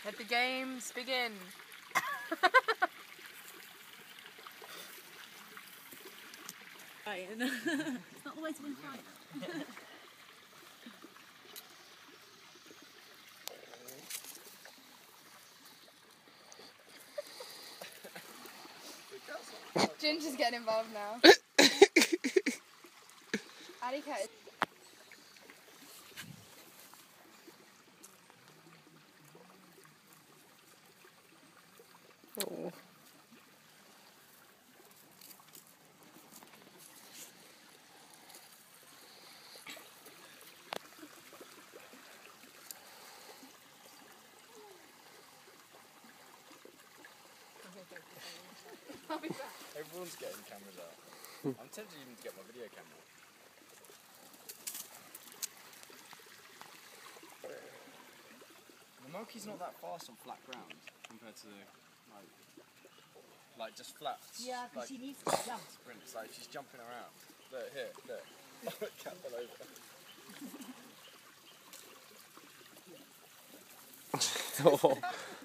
Let the games begin. It's not the way to win a fight. Ginger's getting involved now. Addy Cat. Oh. I'll be back. Everyone's getting cameras out. I'm tempted even to get my video camera. The monkey's not that fast on flat ground compared to like just flats. Yeah, because like, she needs to jump. sprints, like she's jumping around. Look, here, look. Cat fell over.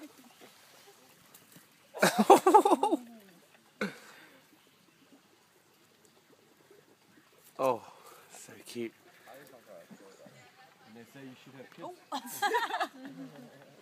Oh, so cute. And they say you should have kids.